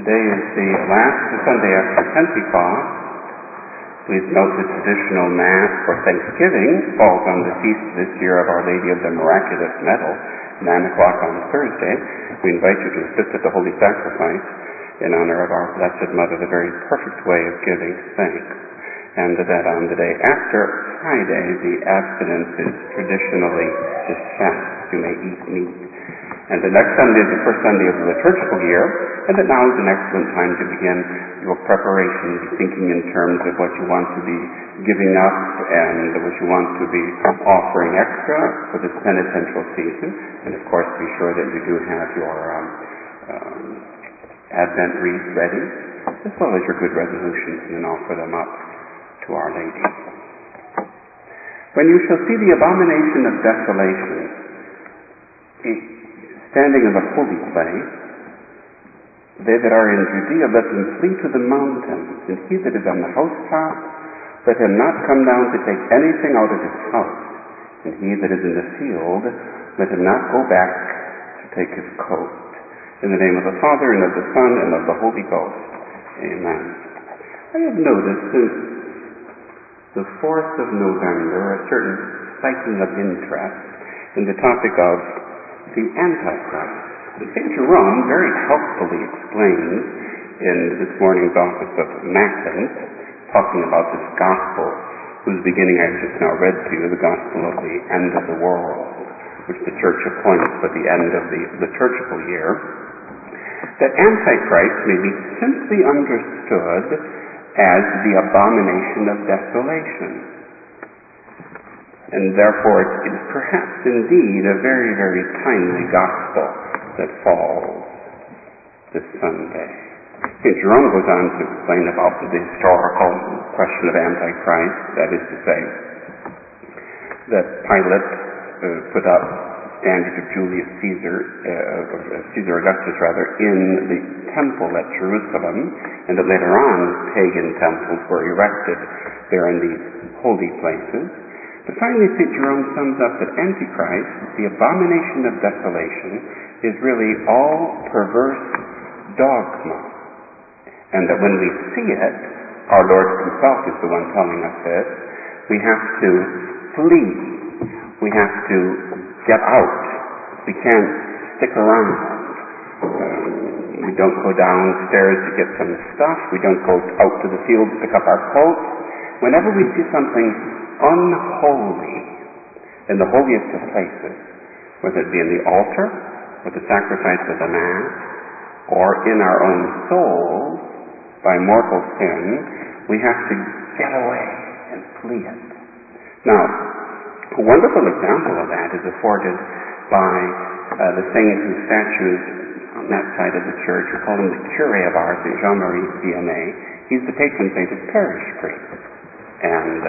Today is the last Sunday after Pentecost. Please note the traditional Mass for Thanksgiving falls on the feast this year of Our Lady of the Miraculous Medal, 9 o'clock on Thursday. We invite you to assist at the Holy Sacrifice in honor of our Blessed Mother, the very perfect way of giving thanks. And that on the day after Friday, the abstinence is traditionally dispensed. You may eat meat. And the next Sunday is the first Sunday of the liturgical year, and that now is an excellent time to begin your preparation, thinking in terms of what you want to be giving up and what you want to be offering extra for this penitential season. And of course, be sure that you do have your Advent wreath ready, as well as your good resolutions, and offer them up to Our Lady. When you shall see the abomination of desolation standing in the holy place, they that are in Judea, let them flee to the mountains, and he that is on the housetop, let him not come down to take anything out of his house, and he that is in the field, let him not go back to take his coat. In the name of the Father, and of the Son, and of the Holy Ghost. Amen. I have noticed since the 4th of November a certain spiking of interest in the topic of the Antichrist. St. Jerome very helpfully explains in this morning's office of Matins, talking about this gospel, whose beginning I just now read to you, the gospel of the end of the world, which the Church appoints for the end of the liturgical year, that Antichrist may be simply understood as the abomination of desolation. And therefore it is perhaps indeed a very, very timely gospel that falls this Sunday. St. Jerome goes on to explain about the historical question of Antichrist, that is to say, that Pilate put up standard of Julius Caesar, Caesar Augustus rather, in the temple at Jerusalem, and that later on pagan temples were erected there in these holy places. But finally, St. Jerome sums up that Antichrist, the abomination of desolation, is really all perverse dogma. And that when we see it, our Lord himself is the one telling us this, we have to flee. We have to get out. We can't stick around. We don't go downstairs to get some stuff. We don't go out to the field to pick up our coats. Whenever we see something unholy in the holiest of places, whether it be in the altar, or the sacrifice of the Mass, or in our own souls by mortal sin, we have to get away and flee it. Now, a wonderful example of that is afforded by the saint whose statues on that side of the church, we call him the Curé of ours, St. Jean-Marie Vianney. He's the patron saint of parish priests. And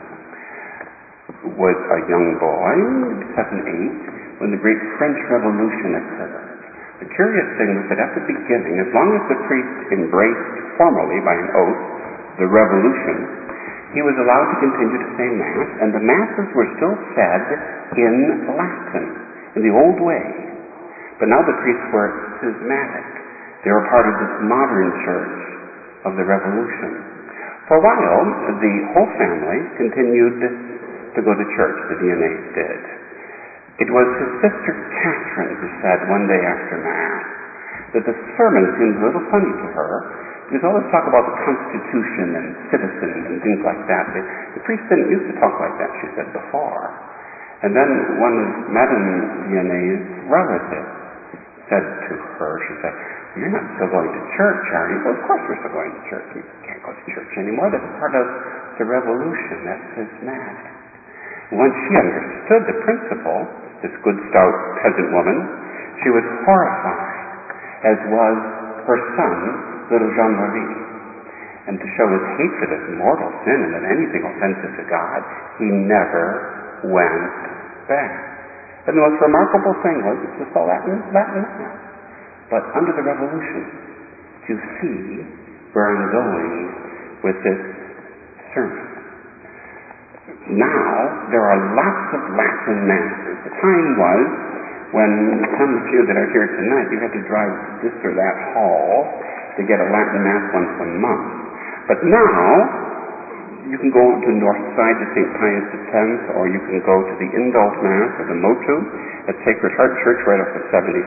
was a young boy, 7, 8, when the great French Revolution occurred. The curious thing was that at the beginning, as long as the priest embraced formally by an oath the revolution, he was allowed to continue to say Mass, and the Masses were still said in Latin, in the old way. But now the priests were schismatic. They were part of this modern church of the Revolution. For a while, the whole family continued to go to church, the Viennays did. It was his sister Catherine who said one day after Mass that the sermon seemed a little funny to her. He was always talk about the Constitution and citizens and things like that. The priest didn't used to talk like that, she said, before. And then one of Madame Vianney's relatives said to her, she said, "You're not still going to church, are you?" "Well, of course we're still going to church. We can't go to church anymore. That's part of the revolution. That's schismatic." Once she understood the principle, this good, stout peasant woman, she was horrified, as was her son, little Jean-Marie. And to show his hatred of mortal sin and of anything offensive to God, he never went back. And the most remarkable thing was, it was all Latin Mass. But under the Revolution, you see where I'm going with this sermon. Now, there are lots of Latin Masses. The time was when some of you that are here tonight, you had to drive this or that hall to get a Latin Mass once a month. But now, you can go to the north side to St. Pius X, or you can go to the Indult Mass or the Motu at Sacred Heart Church right off of 75.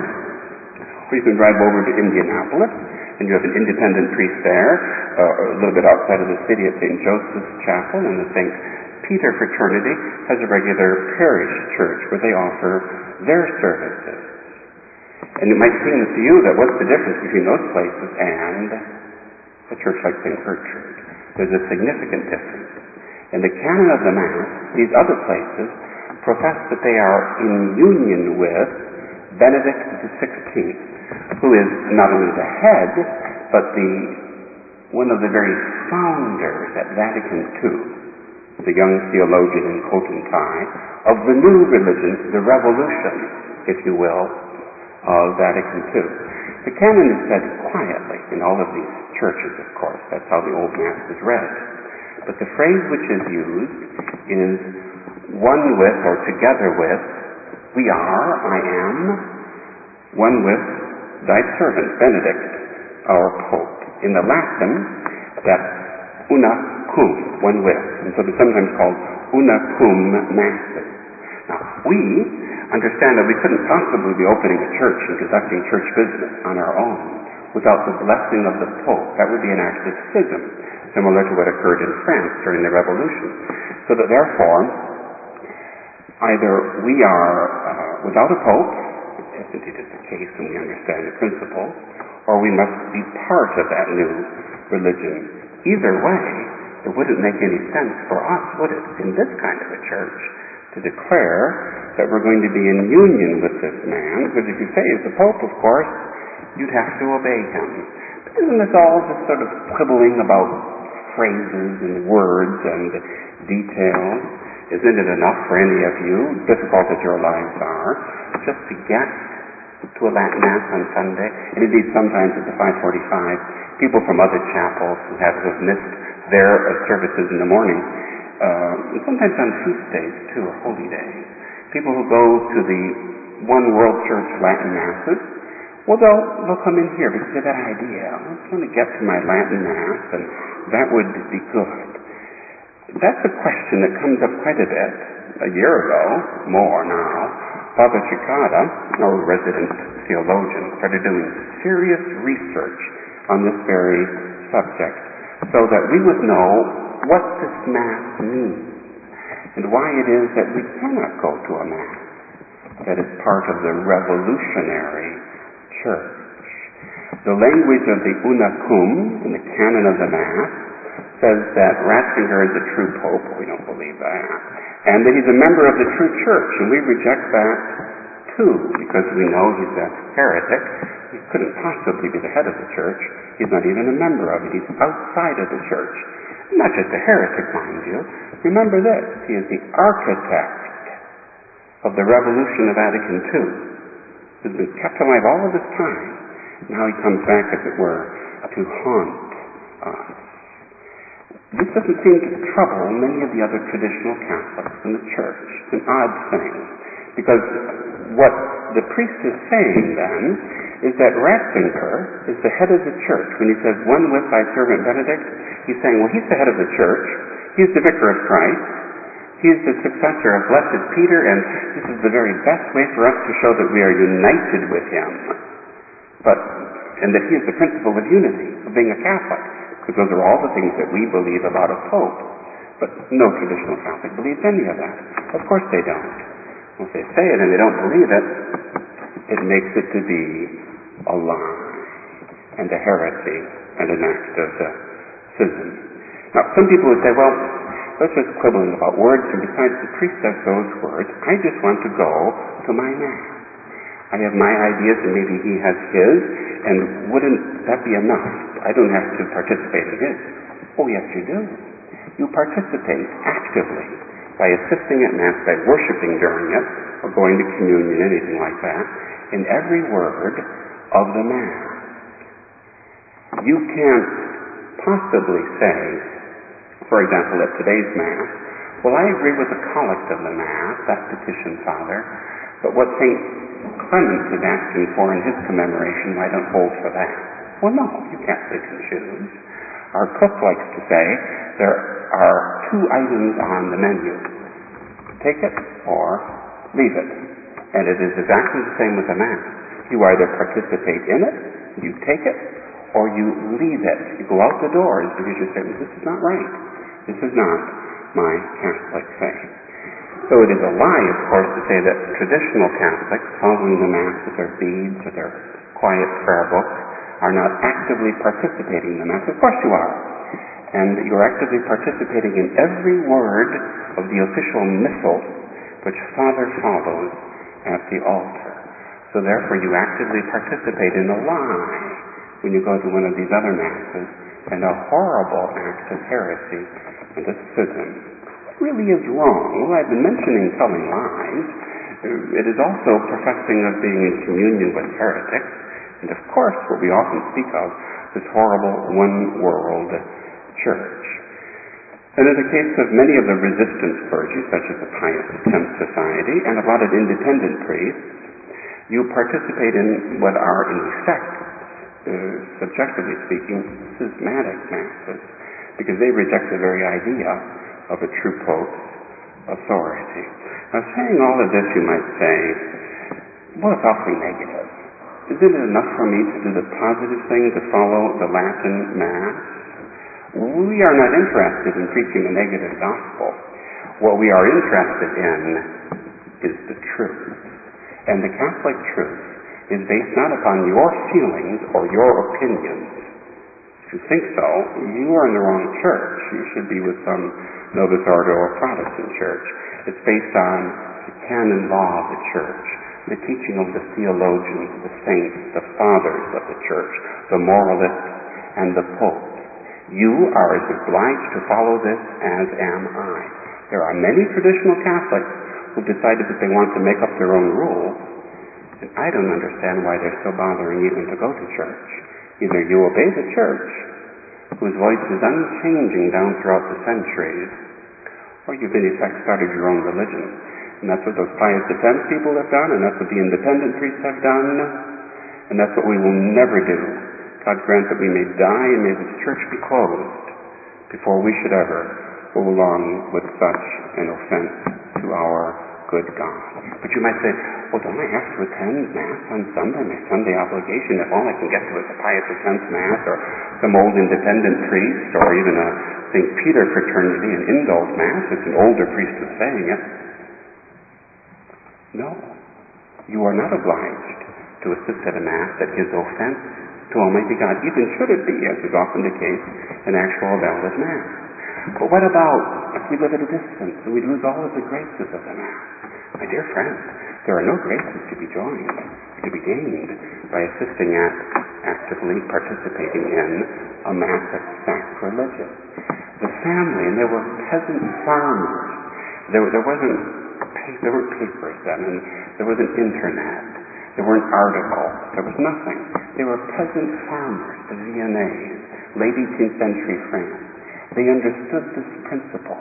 Or you can drive over to Indianapolis, and you have an independent priest there, a little bit outside of the city at St. Joseph's Chapel, and the St. Peter Fraternity has a regular parish church where they offer their services. And it might seem to you that what's the difference between those places and a church like St. Gertrude? There's a significant difference. In the canon of the Mass, these other places profess that they are in union with Benedict XVI, who is not only the head, but one of the very founders at Vatican II, the young theologian and potentae of the new religion, the revolution, if you will, of Vatican II. The canon is said quietly in all of these churches, of course. That's how the Old Mass is read. But the phrase which is used is one with or together with, we are, I am, one with thy servant, Benedict, our Pope. In the Latin, that's una cum, one with. And so they're sometimes called una cum masses. Now, we understand that we couldn't possibly be opening a church and conducting church business on our own without the blessing of the Pope. That would be an act of schism, similar to what occurred in France during the Revolution. So that therefore, either we are without a Pope, as indeed is the case and we understand the principle, or we must be part of that new religion. Either way, it wouldn't make any sense for us, would it, in this kind of a church, to declare that we're going to be in union with this man, because if you say he's the Pope, of course, you'd have to obey him. But isn't this all just sort of quibbling about phrases and words and details? Isn't it enough for any of you, difficult as your lives are, just to get to a Latin Mass on Sunday? And indeed, sometimes at the 5:45, people from other chapels who have missed their services in the morning, and sometimes on feast days too, or holy days, people who go to the One World Church Latin Masses, well, they'll come in here because of that idea. I just want to get to my Latin Mass, and that would be good. That's a question that comes up quite a bit. A year ago, more now, Father Cicada, our resident theologian, started doing serious research on this very subject so that we would know what this Mass means and why it is that we cannot go to a Mass that is part of the revolutionary Church. The language of the una cum in the canon of the Mass says that Ratzinger is a true Pope. We don't believe that. And that he's a member of the true Church, and we reject that too, because we know he's a heretic. He couldn't possibly be the head of the Church. He's not even a member of it. He's outside of the Church. Not just a heretic, mind you. Remember this, he is the architect of the revolution of Vatican II. He's been kept alive all of this time. Now he comes back, as it were, to haunt us. This doesn't seem to trouble many of the other traditional Catholics in the Church. It's an odd thing, because what the priest is saying then is that Ratzinger is the head of the Church. When he says, one with thy servant Benedict, he's saying, well, he's the head of the Church, he's the vicar of Christ, he's the successor of Blessed Peter, and this is the very best way for us to show that we are united with him. And that he is the principle of unity, of being a Catholic, because those are all the things that we believe about a Pope. But no traditional Catholic believes any of that. Of course they don't. Well, if they say it and they don't believe it, it makes it to be a lie and a heresy and an act of schism. Now, some people would say, well, that's just quibbling about words, and besides, the priest says those words. I just want to go to my Mass. I have my ideas, and maybe he has his, and wouldn't that be enough? I don't have to participate in his. Oh, yes, you do. You participate actively by assisting at Mass, by worshiping during it, or going to communion, anything like that, in every word of the Mass. You can't possibly say, for example, at today's Mass, well, I agree with the collect of the Mass, that petition, Father, but what St. Clement is asking for in his commemoration, I don't hold for that. Well, no, you can't pick and choose. Our cook likes to say there are 2 items on the menu. Take it or leave it. And it is exactly the same with the Mass. You either participate in it, you take it, or you leave it. You go out the doors because you say, this is not right. This is not my Catholic faith. So it is a lie, of course, to say that traditional Catholics, following the Mass with their beads or their quiet prayer book, are not actively participating in the Mass. Of course you are. And you're actively participating in every word of the official missal which Father follows at the altar. So therefore you actively participate in a lie when you go to one of these other Masses, and a horrible act of heresy and a schism. It really is wrong. Well, I've been mentioning telling lies. It is also professing of being in communion with heretics, and of course what we often speak of, this horrible one-world church. And in the case of many of the resistant clergy, such as the Pius X Society and a lot of independent priests, you participate in what are, in effect, subjectively speaking, schismatic Masses, because they reject the very idea of a true Pope's authority. Now, saying all of this, you might say, well, it's awfully negative. Isn't it enough for me to do the positive thing, to follow the Latin Mass? We are not interested in preaching a negative gospel. What we are interested in is the truth. And the Catholic truth is based not upon your feelings or your opinions. If you think so, you are in the wrong church. You should be with some Novus Ordo or Protestant church. It's based on the canon law of the church, the teaching of the theologians, the saints, the fathers of the church, the moralists, and the popes. You are as obliged to follow this as am I. There are many traditional Catholics who've decided that they want to make up their own rules, and I don't understand why they're so bothering even to go to church. Either you obey the church, whose voice is unchanging down throughout the centuries, or you've in effect started your own religion. And that's what those Pius X people have done, and that's what the independent priests have done, and that's what we will never do. God grant that we may die and may this church be closed before we should ever go along with such an offense to our good God. But you might say, well, don't I have to attend Mass on Sunday, my Sunday obligation, if all I can get to is a Pius X Mass or some old independent priest or even a St. Peter fraternity, an indult Mass, if an older priest is saying it? No. You are not obliged to assist at a Mass that gives offense to Almighty God, even should it be, as is often the case, an actual valid Mass. But what about if we live at a distance and we lose all of the graces of the Mass? My dear friends, there are no graces to be joined, to be gained by assisting at, actively participating in a Mass that's sacrilegious. The family, and there were peasant farmers. There weren't papers then, and there wasn't internet. There weren't articles. There was nothing. They were peasant farmers, the Viennese, late 18th century France. They understood this principle.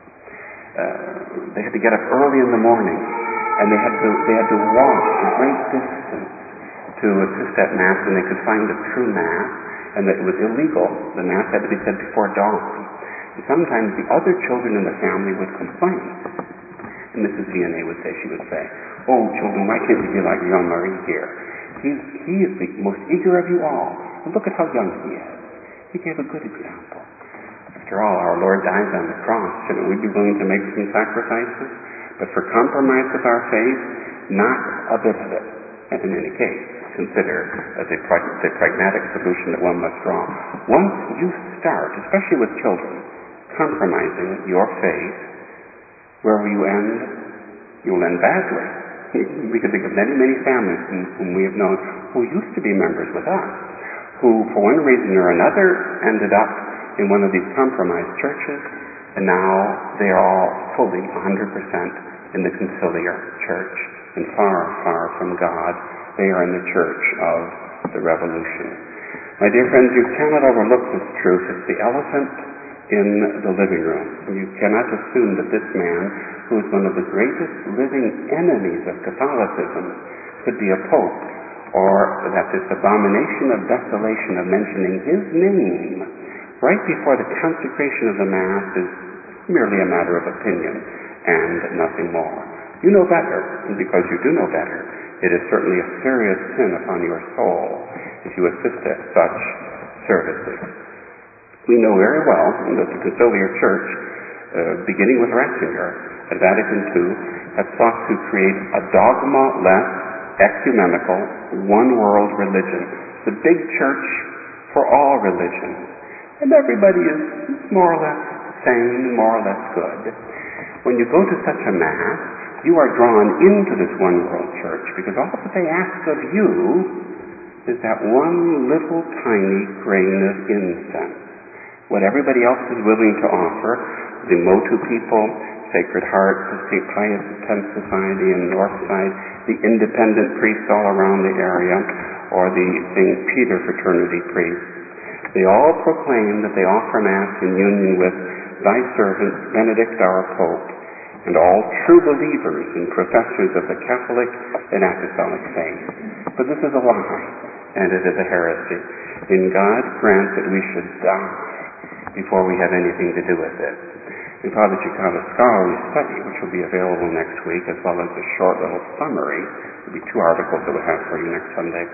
They had to get up early in the morning, and they had to walk a great distance to assist at Mass, and they could find the true Mass, and that it was illegal. The Mass had to be said before dawn. And sometimes the other children in the family would complain. And Mrs. Vianney would say, oh, children, why can't you be like Jean-Marie here? He is the most eager of you all. And look at how young he is. He gave a good example. After all, our Lord dies on the cross. Shouldn't we be willing to make some sacrifices? But for compromise with our faith, not a bit of it. And in any case, consider as the pragmatic solution that one must draw. Once you start, especially with children, compromising your faith, where will you end? You'll end badly. We can think of many, many families whom we have known who used to be members with us, who for one reason or another ended up in one of these compromised churches, and now they are all fully 100% in the conciliar church, and far, far from God. They are in the church of the Revolution. My dear friends, you cannot overlook this truth. It's the elephant in the living room. You cannot assume that this man, who is one of the greatest living enemies of Catholicism, could be a pope or that this abomination of desolation of mentioning his name right before the consecration of the Mass is merely a matter of opinion and nothing more. You know better, and because you do know better, it is certainly a serious sin upon your soul if you assist at such services. We know very well that the Conciliar Church, beginning with Ratzinger at Vatican II, had sought to create a dogma-less, ecumenical, one-world religion, the big church for all religions. And everybody is more or less sane, more or less good. When you go to such a Mass, you are drawn into this one-world church because all that they ask of you is that one little tiny grain of incense. What everybody else is willing to offer, the Motu people, Sacred Heart, the St. Pius X Society in Northside, the independent priests all around the area, or the St. Peter fraternity priests, they all proclaim that they offer Mass in union with thy servant Benedict our Pope, and all true believers and professors of the Catholic and Apostolic faith. But this is a lie, and it is a heresy. In God grant that we should die before we have anything to do with it. In Father Cekada's scholarly study, which will be available next week, as well as a short little summary, there will be 2 articles that we'll have for you next Sunday.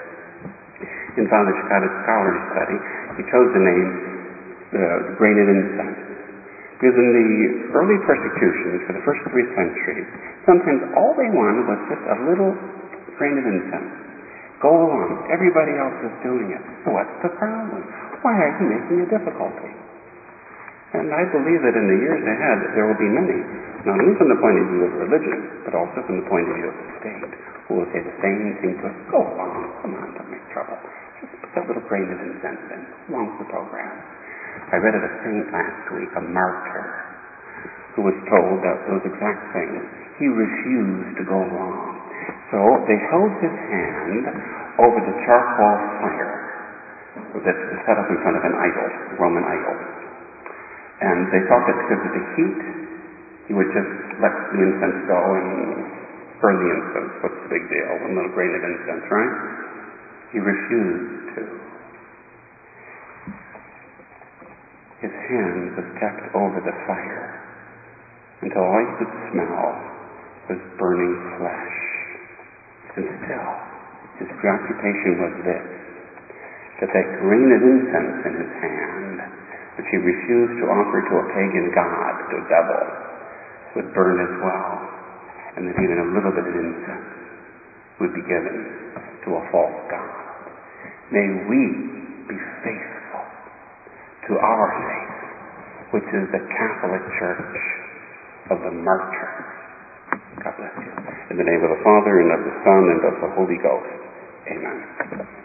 In Father Cekada's scholarly study, he chose the name the grain of incense. Because in the early persecutions for the first 3 centuries, sometimes all they wanted was just a little grain of incense. Go along. Everybody else is doing it. So what's the problem? Why are you making a difficulty? And I believe that in the years ahead, there will be many, not only from the point of view of religion, but also from the point of view of the state, who will say the same thing to us. Go along. Come on, don't make trouble. Just put that little grain of incense in. What's the program? I read of a saint last week, a martyr, who was told that those exact things. He refused to go along. So they held his hand over the charcoal fire that's set up in front of an idol, a Roman idol. And they thought that because of the heat, he would just let the incense go and burn the incense. What's the big deal? One little grain of incense, right? He refused to. His hand was kept over the fire until all he could smell was burning flesh. And still, his preoccupation was this, that that grain of incense in his hand, which he refused to offer to a pagan god, the devil, would burn as well, and that even a little bit of incense would be given to a false god. May we be faithful to our faith, which is the Catholic Church of the martyrs. God bless you. In the name of the Father, and of the Son, and of the Holy Ghost. Amen.